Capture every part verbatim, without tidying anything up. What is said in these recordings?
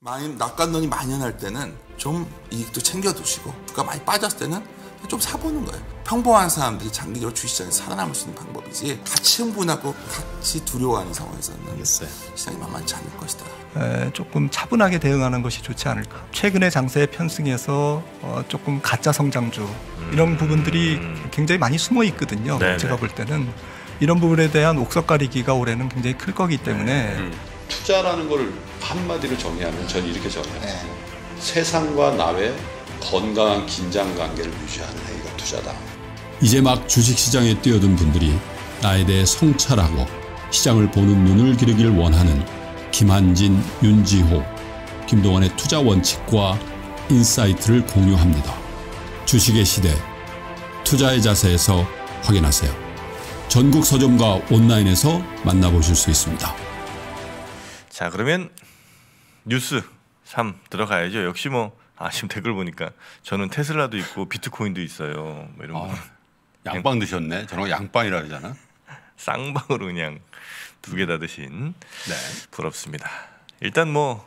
많이 낙관론이 만연할 때는 좀 이익도 챙겨두시고 주가 많이 빠졌을 때는 좀 사보는 거예요. 평범한 사람들이 장기적으로 주식시장에서 살아남을 수 있는 방법이지 같이 흥분하고 같이 두려워하는 상황에서는 알겠어요. 시장이 만만치 않을 것이다. 에, 조금 차분하게 대응하는 것이 좋지 않을까. 최근의 장세의 편승에서 어, 조금 가짜 성장주 이런 부분들이 굉장히 많이 숨어 있거든요. 네네. 제가 볼 때는 이런 부분에 대한 옥석 가리기가 올해는 굉장히 클 거기 때문에 음. 투자라는 걸 한마디로 정의하면 저는 이렇게 정의해요. 네. 세상과 나의 건강한 긴장 관계를 유지하는 행위가 투자다. 이제 막 주식시장에 뛰어든 분들이 나에 대해 성찰하고 시장을 보는 눈을 기르길 원하는 김한진, 윤지호, 김동완의 투자 원칙과 인사이트를 공유합니다. 주식의 시대, 투자의 자세에서 확인하세요. 전국 서점과 온라인에서 만나보실 수 있습니다. 자, 그러면 뉴스 삼 들어가야죠. 역시 뭐 아, 지금 댓글 보니까 저는 테슬라도 있고 비트코인도 있어요. 뭐 이런 거. 아, 양빵 드셨네. 저런 거 양빵이라 그러잖아. 쌍방으로 그냥 두 개 다 드신. 네. 부럽습니다. 일단 뭐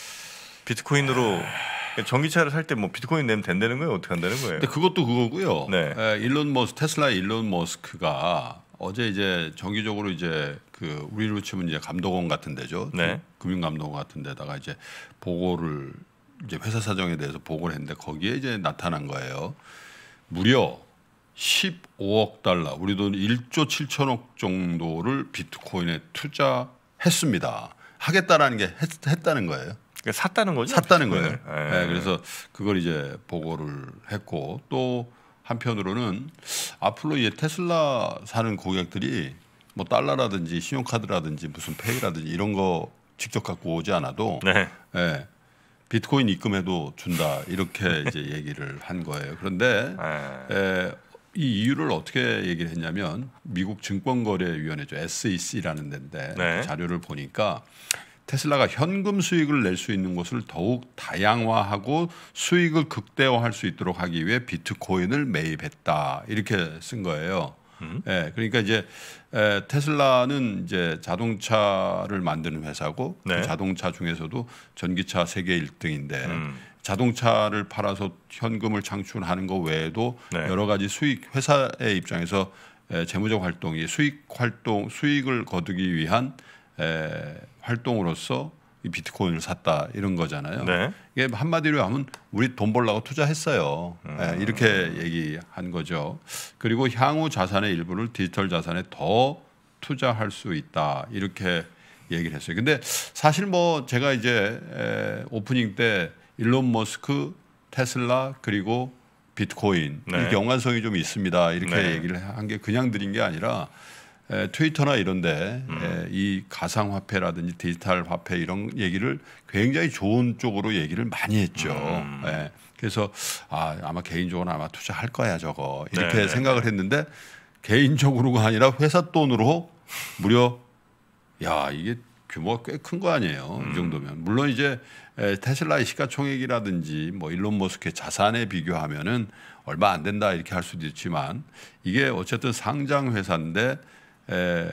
비트코인으로 전기차를 살 때 뭐 비트코인 내면 된다는 거예요? 어떻게 한다는 거예요? 근데 그것도 그거고요. 네. 에, 일론 머스 테슬라 일론 머스크가 어제 이제 정기적으로 이제 그 우리로 치면 이제 감독원 같은 데죠. 네. 금융감독원 같은 데다가 이제 보고를 이제 회사 사정에 대해서 보고를 했는데 거기에 이제 나타난 거예요. 무려 십오억 달러, 우리 돈 일조 칠천억 정도를 비트코인에 투자했습니다. 하겠다라는 게 했, 했다는 거예요. 그러니까 샀다는 거죠? 샀다는 거예요. 네, 그래서 그걸 이제 보고를 했고 또 한편으로는 앞으로 이 테슬라 사는 고객들이 뭐 달러라든지 신용카드라든지 무슨 페이라든지 이런 거 직접 갖고 오지 않아도 네. 예, 비트코인 입금해도 준다 이렇게 이제 얘기를 한 거예요. 그런데 에, 이 이유를 어떻게 얘기를 했냐면 미국 증권거래위원회죠. 에스이씨라는 데인데 네. 자료를 보니까 테슬라가 현금 수익을 낼 수 있는 곳을 더욱 다양화하고 수익을 극대화할 수 있도록 하기 위해 비트코인을 매입했다 이렇게 쓴 거예요. 음. 예, 그러니까 이제 에, 테슬라는 이제 자동차를 만드는 회사고 네. 그 자동차 중에서도 전기차 세계 일 등인데 음. 자동차를 팔아서 현금을 창출하는 것 외에도 네. 여러 가지 수익 회사의 입장에서 에, 재무적 활동이 수익 활동 수익을 거두기 위한 에, 활동으로서 이 비트코인을 샀다 이런 거잖아요. 네. 이게 한마디로 하면 우리 돈 벌려고 투자했어요. 음. 예, 이렇게 얘기한 거죠. 그리고 향후 자산의 일부를 디지털 자산에 더 투자할 수 있다 이렇게 얘기를 했어요. 근데 사실 뭐 제가 이제 에, 오프닝 때 일론 머스크, 테슬라 그리고 비트코인 네. 이 연관성이 좀 있습니다. 이렇게 네. 얘기를 한 게 그냥 드린 게 아니라 에, 트위터나 이런데 음. 에, 이 가상화폐라든지 디지털 화폐 이런 얘기를 굉장히 좋은 쪽으로 얘기를 많이 했죠. 음. 에, 그래서 아, 아마 개인적으로 아마 투자할 거야 저거 이렇게 네네. 생각을 했는데 개인적으로가 아니라 회사 돈으로 무려 야 이게 규모가 꽤 큰 거 아니에요. 음. 이 정도면 물론 이제 에, 테슬라의 시가총액이라든지 뭐 일론 머스크의 자산에 비교하면은 얼마 안 된다 이렇게 할 수도 있지만 이게 어쨌든 상장 회사인데 에,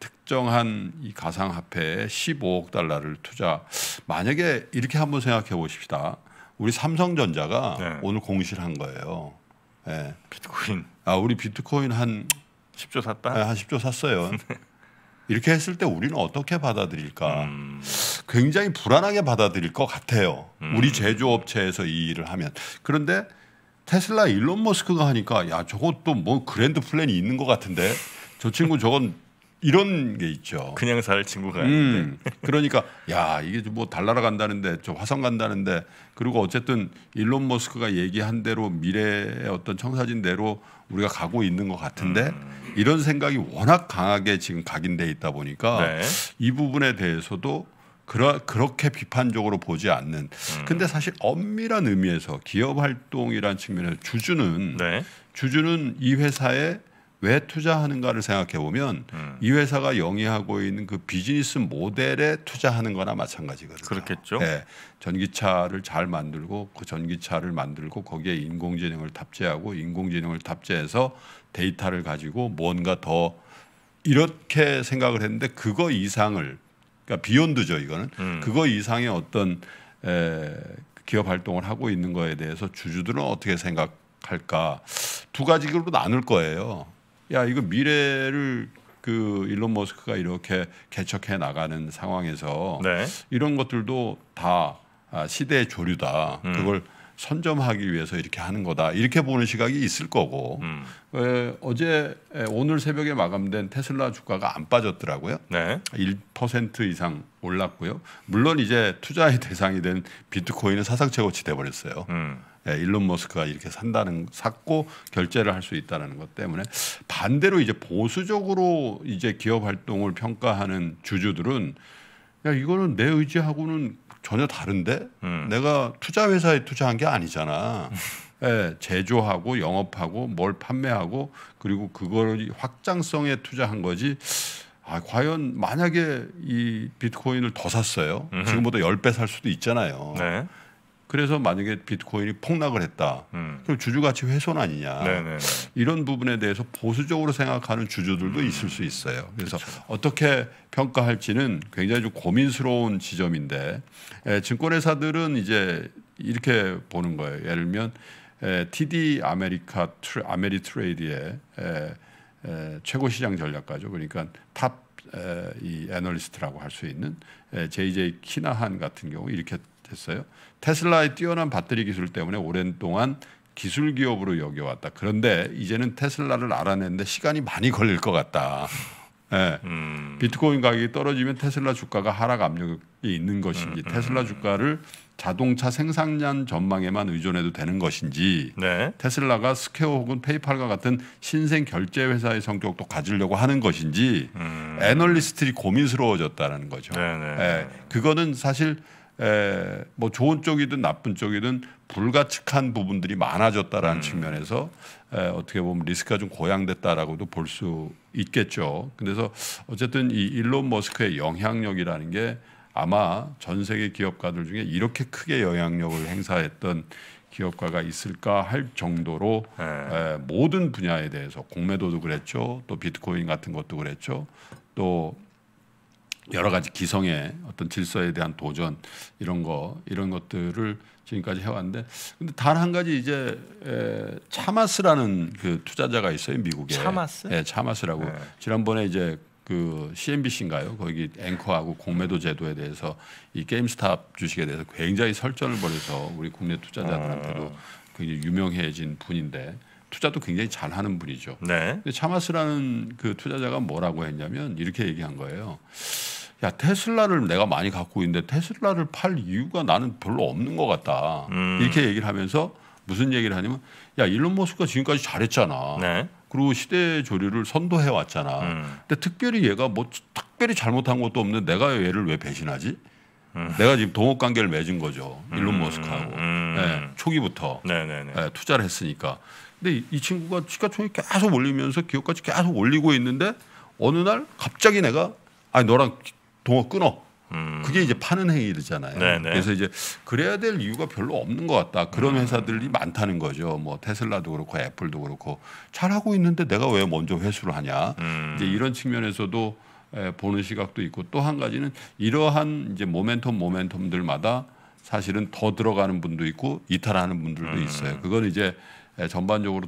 특정한 이 가상화폐에 십오억 달러를 투자. 만약에 이렇게 한번 생각해 보십시다. 우리 삼성전자가 네. 오늘 공시를 한 거예요. 예. 비트코인 아, 우리 비트코인 한 십조 샀다? 예, 한 십조 샀어요. 이렇게 했을 때 우리는 어떻게 받아들일까? 음. 굉장히 불안하게 받아들일 것 같아요. 음. 우리 제조업체에서 이 일을 하면. 그런데 테슬라 일론 머스크가 하니까 야 저것도 뭐 그랜드 플랜이 있는 것 같은데 저 친구 저건 이런 게 있죠. 그냥 살 친구가 아닌데. 음, 그러니까 야 이게 뭐 달나라 간다는데 저 화성 간다는데 그리고 어쨌든 일론 머스크가 얘기한 대로 미래의 어떤 청사진대로 우리가 가고 있는 것 같은데 음. 이런 생각이 워낙 강하게 지금 각인돼 있다 보니까 네. 이 부분에 대해서도 그러, 그렇게 비판적으로 보지 않는. 음. 근데 사실 엄밀한 의미에서 기업 활동이라는 측면에서 주주는 네. 주주는 이 회사에 왜 투자하는가를 생각해 보면 음. 이 회사가 영위하고 있는 그 비즈니스 모델에 투자하는 거나 마찬가지거든요. 그렇겠죠. 네. 전기차를 잘 만들고 그 전기차를 만들고 거기에 인공지능을 탑재하고 인공지능을 탑재해서 데이터를 가지고 뭔가 더 이렇게 생각을 했는데 그거 이상을 그러니까 비욘드죠 이거는. 음. 그거 이상의 어떤 에, 기업 활동을 하고 있는 거에 대해서 주주들은 어떻게 생각할까? 두 가지로 나눌 거예요. 야, 이거 미래를 그 일론 머스크가 이렇게 개척해 나가는 상황에서 네. 이런 것들도 다 시대의 조류다. 음. 그걸 선점하기 위해서 이렇게 하는 거다. 이렇게 보는 시각이 있을 거고 음. 에, 어제 오늘 새벽에 마감된 테슬라 주가가 안 빠졌더라고요. 네. 일 퍼센트 이상 올랐고요. 물론 이제 투자의 대상이 된 비트코인은 사상 최고치 돼버렸어요. 음. 예, 일론 머스크가 이렇게 산다는 샀고 결제를 할 수 있다는 것 때문에 반대로 이제 보수적으로 이제 기업 활동을 평가하는 주주들은 야 이거는 내 의지하고는 전혀 다른데 음. 내가 투자 회사에 투자한 게 아니잖아. 예, 제조하고 영업하고 뭘 판매하고 그리고 그걸 확장성에 투자한 거지. 아, 과연 만약에 이 비트코인을 더 샀어요. 음흠. 지금보다 십 배 살 수도 있잖아요. 네. 그래서 만약에 비트코인이 폭락을 했다. 음. 그럼 주주 가치 훼손 아니냐. 네네네. 이런 부분에 대해서 보수적으로 생각하는 주주들도 음. 있을 수 있어요. 그래서 그렇죠. 어떻게 평가할지는 굉장히 좀 고민스러운 지점인데 에, 증권회사들은 이제 이렇게 보는 거예요. 예를 들면 에, 티디 아메리카 트레, 아메리트레이드의 에, 에, 최고 시장 전략가죠. 그러니까 탑 이 애널리스트라고 할 수 있는 에, 제이제이 키나한 같은 경우 이렇게 됐어요. 테슬라의 뛰어난 배터리 기술 때문에 오랜 동안 기술 기업으로 여겨왔다. 그런데 이제는 테슬라를 알아내는데 시간이 많이 걸릴 것 같다. 네. 음. 비트코인 가격이 떨어지면 테슬라 주가가 하락 압력이 있는 것인지, 음, 음. 테슬라 주가를 자동차 생산량 전망에만 의존해도 되는 것인지, 네. 테슬라가 스퀘어 혹은 페이팔과 같은 신생 결제 회사의 성격도 가지려고 하는 것인지, 음. 애널리스트들이 고민스러워졌다는 거죠. 네, 그거는 사실 에, 뭐 좋은 쪽이든 나쁜 쪽이든 불가측한 부분들이 많아졌다라는 음. 측면에서 에, 어떻게 보면 리스크가 좀 고양됐다라고도 볼 수 있겠죠. 그래서 어쨌든 이 일론 머스크의 영향력이라는 게 아마 전 세계 기업가들 중에 이렇게 크게 영향력을 행사했던 기업가가 있을까 할 정도로 네. 에, 모든 분야에 대해서 공매도도 그랬죠. 또 비트코인 같은 것도 그랬죠. 또 여러 가지 기성의 어떤 질서에 대한 도전 이런 거 이런 것들을 지금까지 해왔는데 근데 단 한 가지 이제 에, 차마스라는 그 투자자가 있어요 미국에. 차마스? 네, 차마스라고 네. 지난번에 이제 그 씨엔비씨인가요? 거기 앵커하고 공매도 제도에 대해서 이 게임스탑 주식에 대해서 굉장히 설전을 벌여서 우리 국내 투자자들한테도 어. 굉장히 유명해진 분인데. 투자도 굉장히 잘하는 분이죠. 네. 근데 차마스라는 그 투자자가 뭐라고 했냐면 이렇게 얘기한 거예요. 야 테슬라를 내가 많이 갖고 있는데 테슬라를 팔 이유가 나는 별로 없는 것 같다. 음. 이렇게 얘기를 하면서 무슨 얘기를 하냐면 야 일론 머스크가 지금까지 잘했잖아. 네. 그리고 시대 조류를 선도해 왔잖아. 음. 근데 특별히 얘가 뭐 특별히 잘못한 것도 없는데 내가 얘를 왜 배신하지? 음. 내가 지금 동업 관계를 맺은 거죠. 일론 음. 머스크하고 음. 네, 초기부터 네, 투자를 했으니까. 근데 이, 이 친구가 시가총액 계속 올리면서 기업가치 계속 올리고 있는데 어느 날 갑자기 내가 아니 너랑 동업 끊어. 음. 그게 이제 파는 행위잖아요. 네네. 그래서 이제 그래야 될 이유가 별로 없는 것 같다. 그런 음. 회사들이 많다는 거죠. 뭐 테슬라도 그렇고 애플도 그렇고 잘하고 있는데 내가 왜 먼저 회수를 하냐. 음. 이제 이런 측면에서도 에, 보는 시각도 있고 또 한 가지는 이러한 이제 모멘텀 모멘텀들마다 사실은 더 들어가는 분도 있고 이탈하는 분들도 음. 있어요. 그건 이제 전반적으로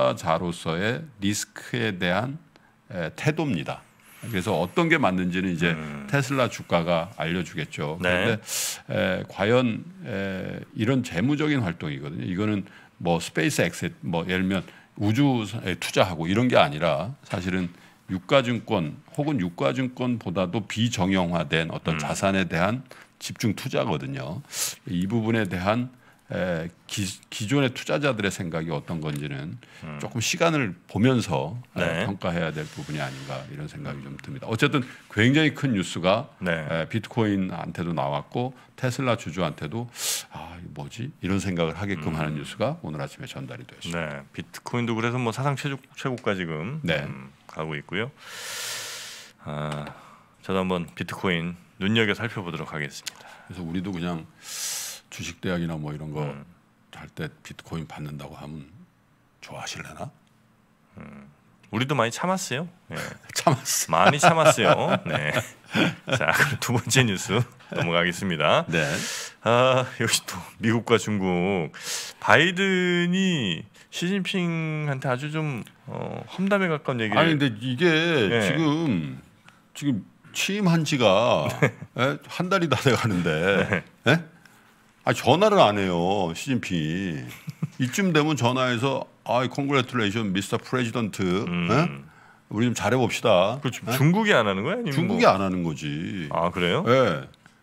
투자자로서의 리스크에 대한 태도입니다. 그래서 어떤 게 맞는지는 이제 음. 테슬라 주가가 알려주겠죠. 네. 그런데 에, 과연 에, 이런 재무적인 활동이거든요. 이거는 뭐 스페이스 엑셋, 뭐 예를 들면 우주에 투자하고 이런 게 아니라 사실은 유가증권 혹은 유가증권보다도 비정형화된 어떤 음. 자산에 대한 집중 투자거든요. 이 부분에 대한 에, 기, 기존의 투자자들의 생각이 어떤 건지는 음. 조금 시간을 보면서 네. 에, 평가해야 될 부분이 아닌가 이런 생각이 좀 듭니다. 어쨌든 굉장히 큰 뉴스가 네. 에, 비트코인한테도 나왔고 테슬라 주주한테도 아 이거 뭐지 이런 생각을 하게끔 음. 하는 뉴스가 오늘 아침에 전달이 되었습니다. 네. 비트코인도 그래서 뭐 사상 최고, 최고가 지금 네. 음, 가고 있고요. 아, 저도 한번 비트코인 눈여겨 살펴보도록 하겠습니다. 그래서 우리도 그냥 주식 대학이나 뭐 이런 거 할 때 음. 비트코인 받는다고 하면 좋아하실래나? 음. 우리도 많이 참았어요. 네. 참았어. 많이 참았어요. 네. 자, 그럼 두 번째 뉴스 넘어가겠습니다. 네. 아, 역시 또 미국과 중국. 바이든이 시진핑한테 아주 좀 어, 험담에 가까운 얘기를. 아니 근데 이게 네. 지금 지금 취임한 지가 네. 한 달이 다 돼가는데, 네. 네? 아 전화를 안 해요 시진핑이. 이쯤 되면 전화해서 아, congratulation, 미스터 President. 음. 네? 우리 좀 잘해봅시다. 그렇죠. 네? 중국이 안 하는 거야? 아니면 중국이 뭐... 안 하는 거지. 아 그래요? 네.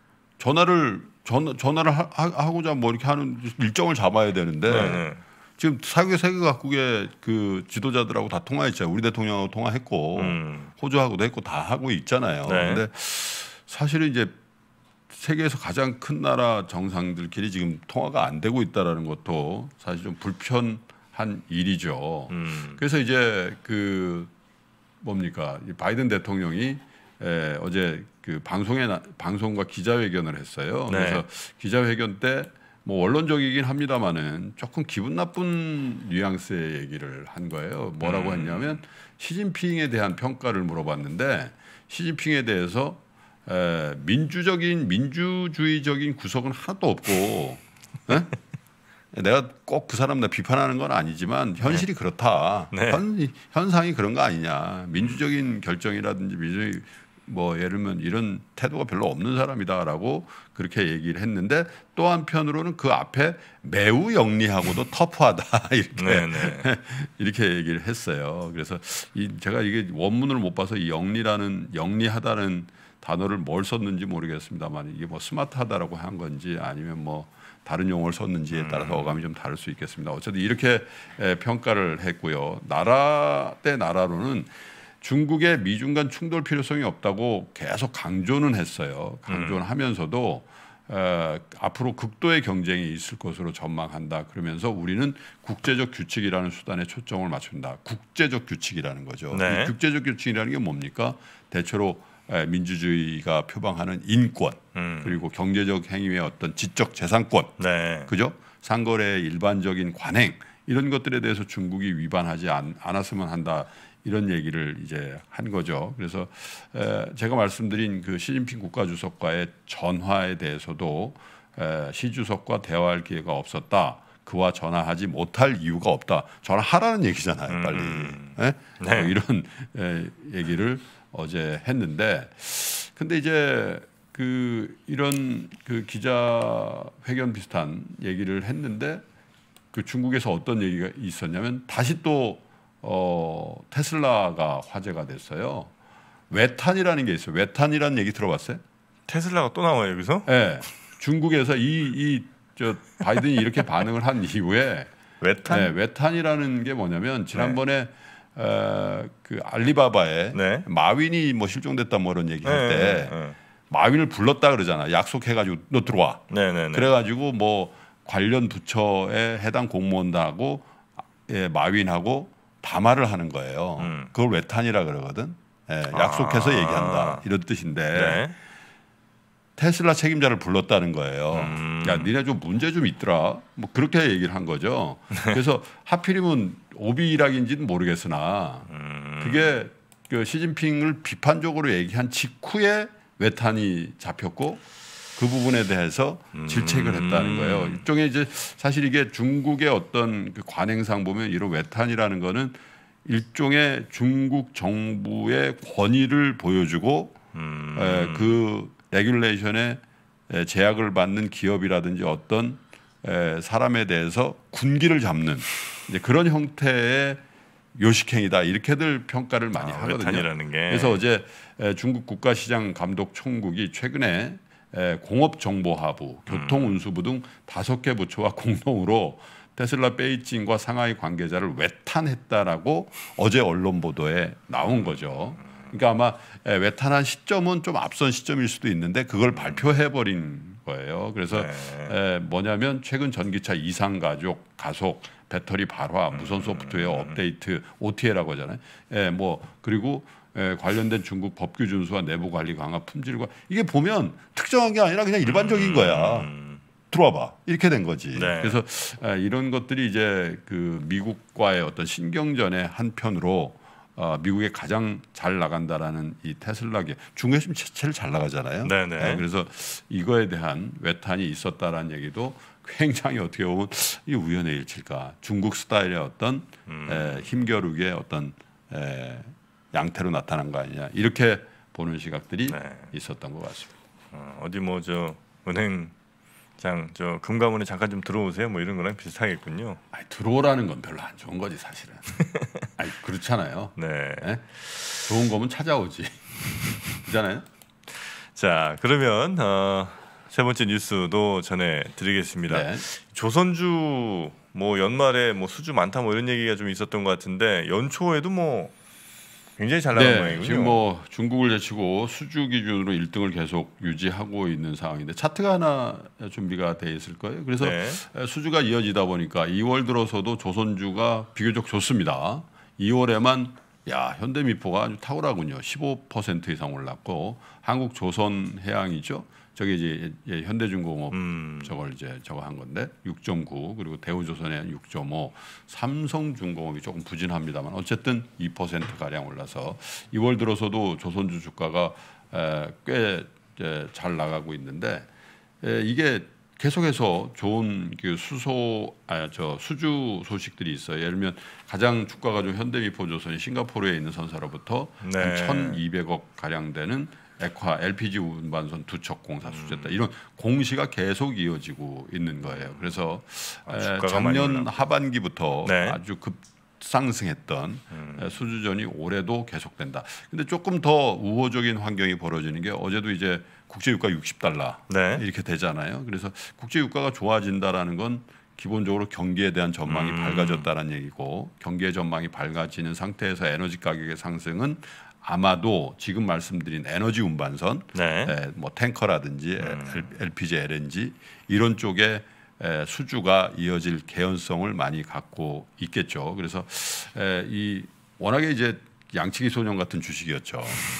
전화를 전 전화를 하, 하고자 뭐 이렇게 하는 일정을 잡아야 되는데. 네네. 지금 세계 세계 각국의 그 지도자들하고 다 통화했잖아요. 우리 대통령하고 통화했고 음. 호주하고도 했고 다 하고 있잖아요. 그런데 네. 사실은 이제 세계에서 가장 큰 나라 정상들끼리 지금 통화가 안 되고 있다라는 것도 사실 좀 불편한 일이죠. 음. 그래서 이제 그 뭡니까 바이든 대통령이 에, 어제 그 방송에 방송과 기자회견을 했어요. 네. 그래서 기자회견 때 뭐 원론적이긴 합니다만은 조금 기분 나쁜 뉘앙스의 얘기를 한 거예요. 뭐라고 음. 했냐면 시진핑에 대한 평가를 물어봤는데 시진핑에 대해서 에, 민주적인 민주주의적인 구석은 하나도 없고 에? 내가 꼭 그 사람 나 비판하는 건 아니지만 현실이 네. 그렇다. 네. 현, 현상이 그런 거 아니냐. 민주적인 결정이라든지 민주적인 뭐 예를 들면 이런 태도가 별로 없는 사람이다라고 그렇게 얘기를 했는데 또 한편으로는 그 앞에 매우 영리하고도 터프하다 이렇게 이렇게 얘기를 했어요. 그래서 이 제가 이게 원문을 못 봐서 이 영리라는 영리하다는 단어를 뭘 썼는지 모르겠습니다만 이게 뭐 스마트하다라고 한 건지 아니면 뭐 다른 용어를 썼는지에 따라서 어감이 좀 다를 수 있겠습니다. 어쨌든 이렇게 평가를 했고요. 나라 대 나라로는 중국의 미중 간 충돌 필요성이 없다고 계속 강조는 했어요. 강조는 음. 하면서도 어, 앞으로 극도의 경쟁이 있을 것으로 전망한다. 그러면서 우리는 국제적 규칙이라는 수단에 초점을 맞춘다. 국제적 규칙이라는 거죠. 네. 이 국제적 규칙이라는 게 뭡니까? 대체로 민주주의가 표방하는 인권 음. 그리고 경제적 행위의 어떤 지적 재산권, 네. 그죠? 상거래의 일반적인 관행 이런 것들에 대해서 중국이 위반하지 않, 않았으면 한다. 이런 얘기를 이제 한 거죠. 그래서 에, 제가 말씀드린 그 시진핑 국가주석과의 전화에 대해서도 에, 시 주석과 대화할 기회가 없었다. 그와 전화하지 못할 이유가 없다. 전화하라는 얘기잖아요, 빨리. 음. 네? 네. 뭐 이런 에, 얘기를 어제 했는데, 근데 이제 그 이런 그 기자회견 비슷한 얘기를 했는데 그 중국에서 어떤 얘기가 있었냐면 다시 또 어, 테슬라가 화제가 됐어요. 외탄이라는 게 있어요. 외탄이라는 얘기 들어봤어요? 테슬라가 또 나와요 여기서? 네. 중국에서 이 이 저 바이든이 이렇게 반응을 한 이후에 외탄? 네, 외탄이라는 게 뭐냐면 지난번에 네. 어, 그 알리바바에 네. 마윈이 뭐 실종됐다 뭐 이런 얘기할 네, 때 네, 네. 마윈을 불렀다 그러잖아. 약속해가지고 너 들어와. 네, 네, 네. 그래가지고 뭐 관련 부처에 해당 공무원하고 예, 마윈하고 담화를 하는 거예요. 음. 그걸 외탄이라 그러거든. 예, 약속해서 아. 얘기한다 이런 뜻인데 네. 테슬라 책임자를 불렀다는 거예요. 음. 야, 니네 좀 문제 좀 있더라. 뭐 그렇게 얘기를 한 거죠. 그래서 하필이면 오비락인지는 모르겠으나 음. 그게 그 시진핑을 비판적으로 얘기한 직후에 외탄이 잡혔고 그 부분에 대해서 질책을 했다는 거예요. 일종의 이제 사실 이게 중국의 어떤 그 관행상 보면 이런 외탄이라는 거는 일종의 중국 정부의 권위를 보여주고 음. 에, 그 레귤레이션에 에, 제약을 받는 기업이라든지 어떤 에, 사람에 대해서 군기를 잡는 이제 그런 형태의 요식행위다 이렇게들 평가를 많이 아, 하거든요. 외탄이라는 게. 그래서 어제 에, 중국 국가시장감독총국이 최근에 에, 공업정보하부, 교통운수부 등 다섯 개 부처와 공동으로 테슬라 베이징과 상하이 관계자를 외탄했다라고 어제 언론 보도에 나온 거죠. 그러니까 아마 에, 외탄한 시점은 좀 앞선 시점일 수도 있는데 그걸 발표해버린 거예요. 그래서 네. 에, 뭐냐면 최근 전기차 이상 가족, 가속, 배터리 발화, 무선 소프트웨어 업데이트, 오티에이라고 하잖아요. 에, 뭐 그리고 에, 관련된 중국 법규 준수와 내부 관리 강화, 품질과 이게 보면 특정한 게 아니라 그냥 일반적인 거야. 들어와봐 이렇게 된 거지. 네. 그래서 에, 이런 것들이 이제 그 미국과의 어떤 신경전의 한편으로 어, 미국에 가장 잘 나간다라는 이 테슬라계 중국에서 제일 잘 나가잖아요. 네네. 네, 그래서 이거에 대한 외탄이 있었다라는 얘기도 굉장히 어떻게 보면 이 우연의 일치일까? 중국 스타일의 어떤 음. 에, 힘겨루기의 어떤 에, 양태로 나타난 거 아니냐 이렇게 보는 시각들이 네. 있었던 것 같습니다. 어, 어디 뭐 저 은행 장 저 금감원에 잠깐 좀 들어오세요. 뭐 이런 거랑 비슷하겠군요. 아니, 들어오라는 건 별로 안 좋은 거지 사실은. 아니, 그렇잖아요. 네. 네? 좋은 거면 찾아오지. 그렇잖아요. 자, 그러면 어, 세 번째 뉴스도 전해드리겠습니다. 네. 조선주 뭐 연말에 뭐 수주 많다 뭐 이런 얘기가 좀 있었던 것 같은데 연초에도 뭐 굉장히 잘 나간 네, 모양이군요. 지금 뭐 중국을 제치고 수주 기준으로 일 등을 계속 유지하고 있는 상황인데 차트가 하나 준비가 돼 있을 거예요. 그래서 네. 수주가 이어지다 보니까 이월 들어서도 조선주가 비교적 좋습니다. 이월에만 야 현대미포가 아주 탁월하군요. 십오 퍼센트 이상 올랐고 한국조선해양이죠. 저게 이제 현대중공업 음. 저걸 이제 저거 한 건데 육 점 구 그리고 대우조선해양 육 점 오 삼성중공업이 조금 부진합니다만 어쨌든 이 퍼센트 가량 올라서 이월 들어서도 조선주 주가가 꽤 잘 나가고 있는데 이게 계속해서 좋은 그 수소 아 저 수주 소식들이 있어요. 예를 들면 가장 주가가 좀 현대미포조선이 싱가포르에 있는 선사로부터 네. 한 천이백억 가량 되는 액화 엘피지 운반선 두 척 공사 수주했다. 음. 이런 공시가 계속 이어지고 있는 거예요. 그래서 아, 에, 작년 하반기부터 네. 아주 급상승했던 음. 수주전이 올해도 계속된다. 근데 조금 더 우호적인 환경이 벌어지는 게 어제도 이제 국제유가 육십 달러 네. 이렇게 되잖아요. 그래서 국제유가가 좋아진다라는 건 기본적으로 경기에 대한 전망이 음. 밝아졌다는 얘기고 경기의 전망이 밝아지는 상태에서 에너지 가격의 상승은 아마도 지금 말씀드린 에너지 운반선, 네. 에, 뭐 탱커라든지 음. 엘피지, 엘엔지 이런 쪽에 에, 수주가 이어질 개연성을 많이 갖고 있겠죠. 그래서 에, 이 워낙에 이제 양치기 소년 같은 주식이었죠.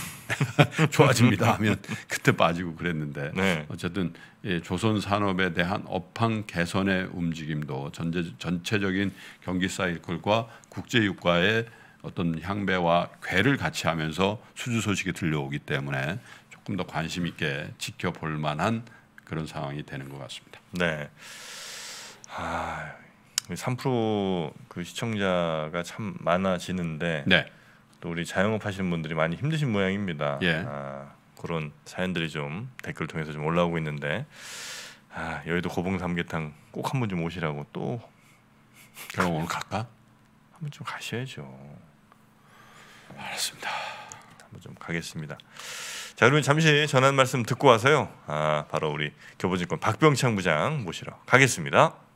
좋아집니다 하면 그때 빠지고 그랬는데 네. 어쨌든 예, 조선 산업에 대한 업황 개선의 움직임도 전제, 전체적인 경기 사이클과 국제 유가의 어떤 향배와 궤를 같이 하면서 수주 소식이 들려오기 때문에 조금 더 관심 있게 지켜볼 만한 그런 상황이 되는 것 같습니다. 네. 아, 삼 퍼센트 그 시청자가 참 많아지는데 네. 또 우리 자영업 하시는 분들이 많이 힘드신 모양입니다. 예. 아, 그런 사연들이 좀 댓글 통해서 좀 올라오고 있는데 아, 여의도 고봉 삼계탕 꼭 한번 좀 오시라고 또 그럼 오늘 갈까? 한번 좀 가셔야죠. 알았습니다. 한번 좀 가겠습니다. 자, 그러면 잠시 전한 말씀 듣고 와서요. 아, 바로 우리 교보증권 박병창 부장 모시러 가겠습니다.